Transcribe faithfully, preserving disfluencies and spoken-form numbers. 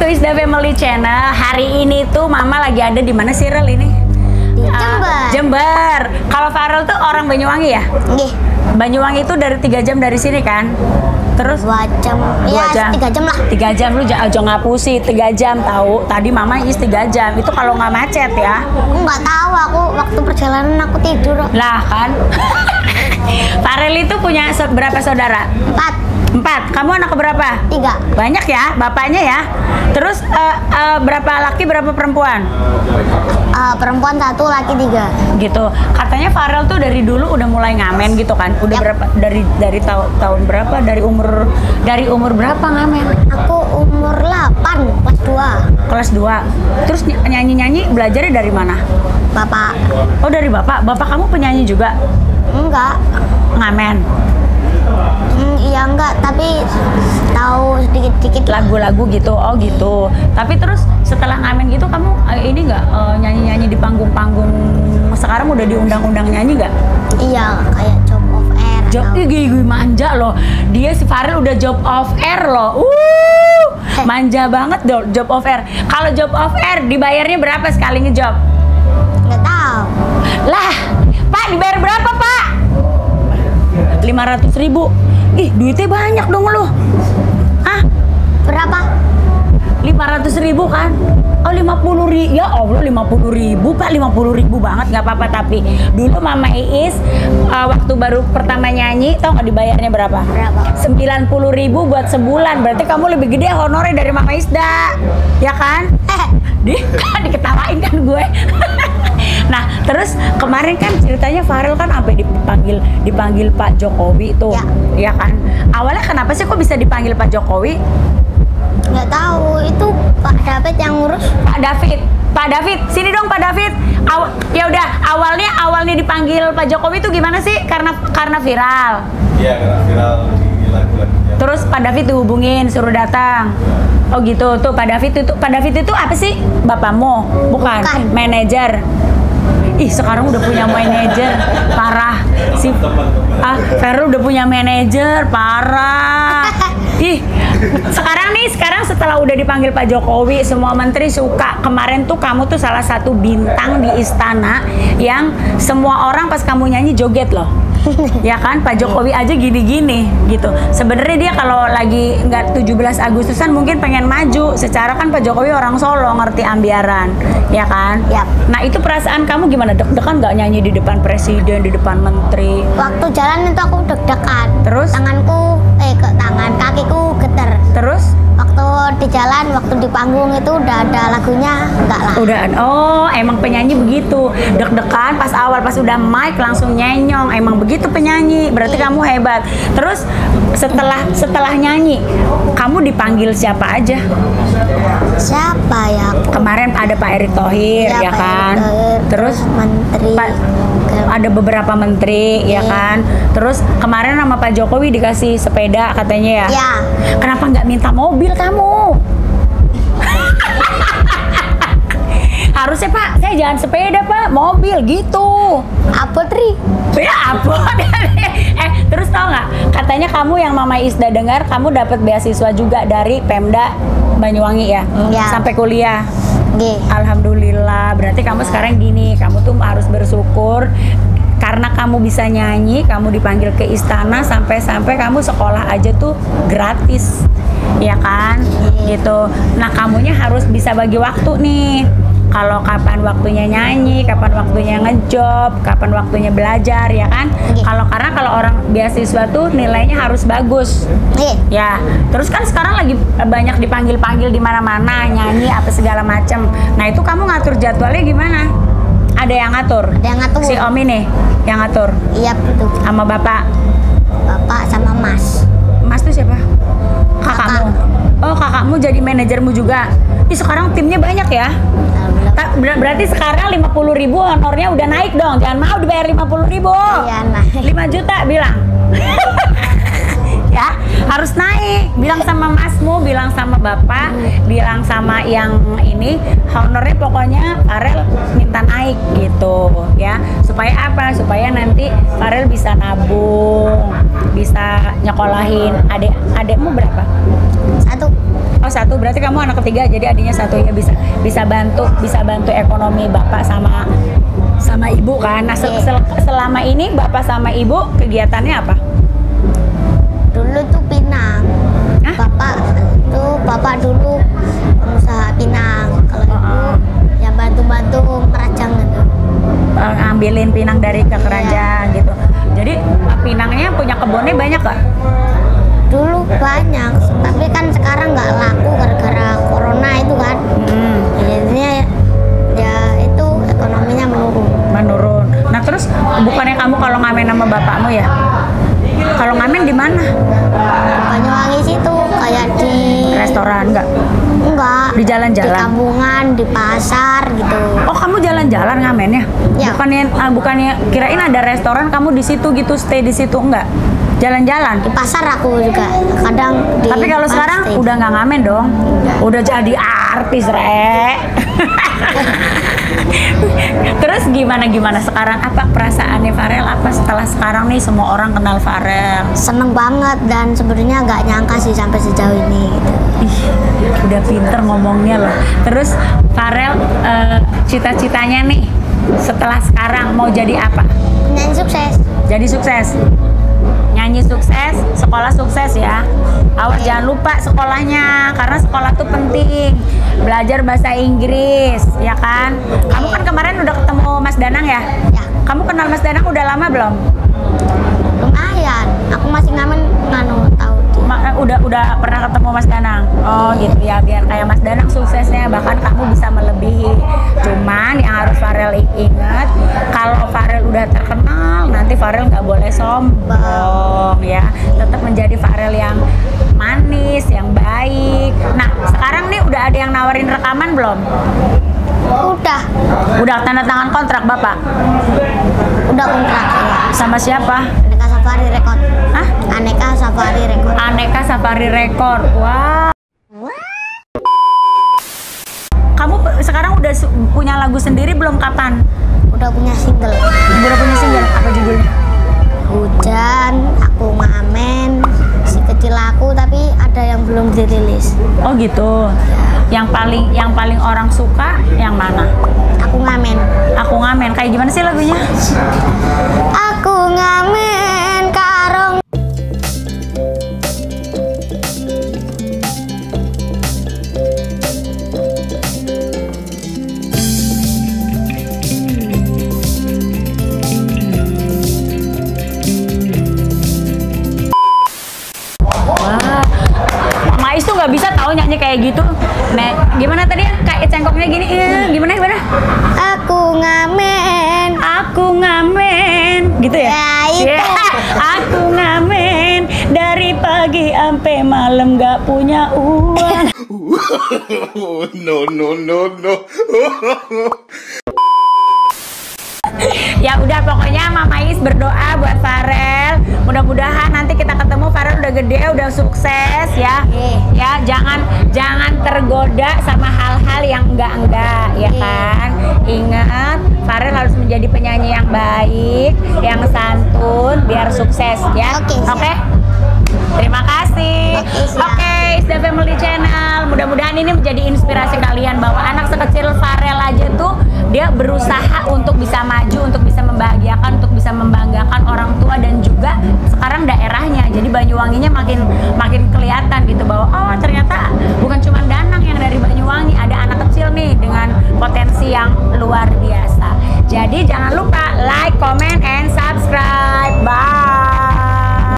to Isda Family Channel. Hari ini tuh Mama lagi ada di mana sih Rel ini? Di Jember. Uh, Jember. Kalau Farel tuh orang Banyuwangi ya? Nggih. Banyuwangi itu dari tiga jam dari sini kan? Terus dua jam. Dua Ya, jam. tiga jam lah. Tiga jam lu jangan jangan ngapusi tiga jam tahu. Tadi Mama is tiga jam. Itu kalau nggak macet ya. Aku nggak tahu, aku waktu perjalanan aku tidur. Lah kan. Farel itu punya so- berapa saudara? Empat. Empat. Kamu anak berapa? Tiga. Banyak ya, bapaknya ya. Terus eh, eh, berapa laki, berapa perempuan? Uh, perempuan satu, laki tiga. Gitu. Katanya Farel tuh dari dulu udah mulai ngamen gitu kan? Udah Yap. berapa dari dari tahun tahun berapa? Dari umur dari umur berapa ngamen? Aku umur delapan, kelas dua. Kelas dua. Terus ny- nyanyi-nyanyi belajarnya dari mana? Bapak. Oh, dari bapak. Bapak kamu penyanyi juga? Enggak. Ngamen. Hmm, iya enggak, tapi tahu sedikit-sedikit lah. Lagu-lagu gitu. Oh, gitu. Tapi terus setelah ngamen gitu kamu eh, ini enggak nyanyi-nyanyi di panggung-panggung sekarang udah diundang-undang nyanyi nggak? Iya, kayak job of air. Job, atau- ih gigi manja loh. Dia si Farel udah job of air loh. Uh, manja banget dong job of air. Kalau job of air dibayarnya berapa sekali ngejob? Nggak tahu. Lah, Pak dibayar berapa Pak? lima ratus ribu. Ih, duitnya banyak dong lo. Ah, Berapa? lima ratus ribu kan? Oh, lima puluh ribu. Ya Allah, lima puluh ribu Pak, lima puluh ribu banget, nggak apa-apa. Tapi dulu Mama Iis uh, waktu baru pertama nyanyi, tau nggak dibayarnya berapa? Berapa? sembilan puluh ribu buat sebulan. Berarti kamu lebih gede honornya dari Mama Isda, ya kan? Di, diketawain kan gue. Nah, terus kemarin kan ceritanya Farel kan sampai dipanggil dipanggil Pak Jokowi tuh, Ya. ya kan? Awalnya kenapa sih kok bisa dipanggil Pak Jokowi? Nggak tahu, itu Pak David yang ngurus. Pak David, Pak David, sini dong Pak David. Aw- ya udah, awalnya awalnya dipanggil Pak Jokowi itu gimana sih? Karena karena viral. Iya, karena viral di lagu-lagunya. Terus Pak David dihubungin, suruh datang. Oh gitu, tuh Pak David itu Pak David itu apa sih? Bapakmu? Bukan, Bukan. manajer. Ih, sekarang udah punya manajer, parah. Si ah, Farel udah punya manajer, parah. Ih, sekarang nih, sekarang setelah udah dipanggil Pak Jokowi, semua menteri suka. Kemarin tuh kamu tuh salah satu bintang di istana yang semua orang pas kamu nyanyi joget loh. Ya kan, Pak Jokowi aja gini-gini gitu. Sebenarnya dia kalau lagi nggak tujuh belas Agustusan mungkin pengen maju. Secara kan Pak Jokowi orang Solo, ngerti ambiaran, ya kan? Yap. Nah, itu perasaan kamu gimana? Deg-degan nggak nyanyi di depan presiden, di depan menteri? Waktu jalan itu aku deg-degan. Terus? Tanganku, eh ke tangan, kakiku getar. Terus? Waktu di jalan, waktu di panggung itu udah ada lagunya, enggak lah. Udah, oh emang penyanyi begitu. Deg-degan pas awal, pas udah mic langsung nyenyong. Emang begitu penyanyi, berarti kamu hebat. Terus setelah setelah nyanyi, kamu dipanggil siapa aja? Siapa ya? Kemarin ada Pak Erick Thohir, Iya, ya Pak kan? Erick Thohir, Terus Menteri. Pak, ada beberapa menteri, ya Iya. kan? Terus kemarin sama Pak Jokowi dikasih sepeda katanya ya? Ya. Kenapa nggak minta mobil kamu? Harusnya Pak, saya jangan sepeda Pak, mobil gitu. Apa Tri? Ya ampun. Eh, terus tau nggak? Katanya kamu yang Mama Isda dengar, kamu dapat beasiswa juga dari Pemda Banyuwangi ya? Ya. Sampai kuliah. G. Alhamdulillah. Berarti kamu sekarang gini, kamu tuh harus bersyukur karena kamu bisa nyanyi, kamu dipanggil ke istana, sampai-sampai kamu sekolah aja tuh gratis, ya kan? Gitu. Nah, kamunya harus bisa bagi waktu nih. Kalau kapan waktunya nyanyi, kapan waktunya ngejob, kapan waktunya belajar, ya kan? Oke. Kalau karena kalau orang beasiswa tuh nilainya harus bagus. G. Ya, terus kan sekarang lagi banyak dipanggil-panggil di mana-mana, nyanyi apa segala macam. Nah, itu kamu ngatur jadwalnya gimana? Ada yang ngatur? Ada yang ngatur. Si Om ini yang ngatur Iya betul. sama Bapak. Bapak sama Mas. Mas tuh siapa? Kakak. Kakakmu. Oh, kakakmu jadi manajermu juga. Ih, sekarang timnya banyak ya? Alhamdulillah. Ta- ber- berarti sekarang lima puluh ribu honornya udah naik dong. Jangan mau dibayar lima puluh ribu. Iya, naik. lima juta bilang. Ya, harus naik. Bilang sama masmu, bilang sama bapak, bilang sama yang ini, honornya pokoknya Farel minta naik gitu ya. Supaya apa? Supaya nanti Farel bisa nabung, bisa nyekolahin adik adikmu berapa? Satu. Oh, satu, berarti kamu anak ketiga, jadi adiknya satunya bisa bisa bantu bisa bantu ekonomi bapak sama sama ibu kan. Nah se- sel- selama ini bapak sama ibu kegiatannya apa? Dulu tuh pinang. Hah? Bapak tuh bapak dulu pengusaha pinang. Kalau ibu Oh. ya bantu-bantu merajang gitu. Uh, ngambilin pinang dari ke keranjang gitu. Jadi uh, pinangnya punya kebunnya banyak gak? Dulu banyak, tapi kan sekarang nggak laku gara-gara corona itu kan. Hmm, Jadinya ya itu ekonominya menurun. menurun. Nah terus bukannya kamu kalau ngamen sama bapakmu ya? Kalau ngamen di mana? Banyuwangi situ kayak di Restoran enggak? enggak Di jalan-jalan? di kampungan, di pasar gitu. Oh kamu jalan-jalan ngamennya? Ya. Bukannya ah, bukannya kirain ada restoran kamu di situ gitu, stay di situ enggak? Jalan-jalan. Di pasar aku juga kadang di Tapi kalau pasar sekarang stay. udah nggak ngamen dong, udah jadi artis re. Terus gimana gimana sekarang? Apa perasaannya Farel? Apa setelah sekarang nih semua orang kenal Farel? seneng banget dan sebenarnya nggak nyangka sih sampai sejauh ini gitu. Ih, udah pinter ngomongnya loh. Terus Farel eh, cita-citanya nih setelah sekarang mau jadi apa? Penyanyi sukses. Jadi sukses. Nyanyi sukses, sekolah sukses ya. Awas jangan lupa sekolahnya karena sekolah tuh penting. Belajar bahasa Inggris, ya kan? Kamu kan kemarin udah ketemu Mas Danang ya? Ya, Kamu kenal Mas Danang udah lama belum? lumayan. Aku masih ngamen nganu tahu dia. Ma- eh, udah udah pernah ketemu Mas Danang. Oh gitu ya, biar kayak Mas Danang suksesnya bahkan kamu bisa melebihi. Cuman yang harus Farel i- ingat, kalau Farel udah terkenal, nanti Farel nggak boleh sombong ya. Tetap menjadi Farel yang manis, yang baik. Nah, sekarang nih udah ada yang nawarin rekaman belum? Udah, Udah tanda tangan kontrak Bapak? udah kontrak ya. Sama siapa? Aneka Safari Record. Hah? Aneka Safari Record. Aneka Safari Record. Wah. Kamu pe- sekarang udah su- punya lagu sendiri belum kapan? Udah punya single. Udah punya single apa judulnya? Hujan, aku ngamen, si kecil aku tapi ada yang belum dirilis. Oh gitu. Yang paling yang paling orang suka yang mana? Aku ngamen. Aku ngamen. Kayak gimana sih lagunya? Aku ngamen karong. Wah. Mais tuh nggak bisa tahu nyanyi kayak gitu. Nek, gimana tadi? Kayak cengkoknya gini. Eh, gimana gimana? Aku ngamen. Aku ngamen, gitu ya? Ya, itu. Ya, aku ngamen dari pagi sampai malam gak punya uang. no, no, no, no. Ya udah pokoknya Mama Is berdoa buat Farel. Mudah-mudahan nanti kita ketemu Farel udah gede, udah sukses ya. Iya. Ya, jangan jangan tergoda sama hal-hal yang enggak-enggak ya Iya. kan. Ingat, Farel harus menjadi penyanyi yang baik, yang santun biar sukses ya. Oke, siap. Oke? Terima kasih. Oke, siap. Oke, It's The Family Channel. Mudah-mudahan ini menjadi inspirasi kalian bahwa anak sekecil Farel aja tuh dia berusaha untuk bisa maju, untuk bisa membahagiakan, untuk bisa membanggakan orang tua dan juga sekarang daerahnya. Jadi Banyuwanginya makin makin kelihatan gitu bahwa oh ternyata bukan cuma Danang yang dari Banyuwangi, ada anak kecil nih dengan potensi yang luar biasa. Jadi jangan lupa like, comment, and subscribe. Bye.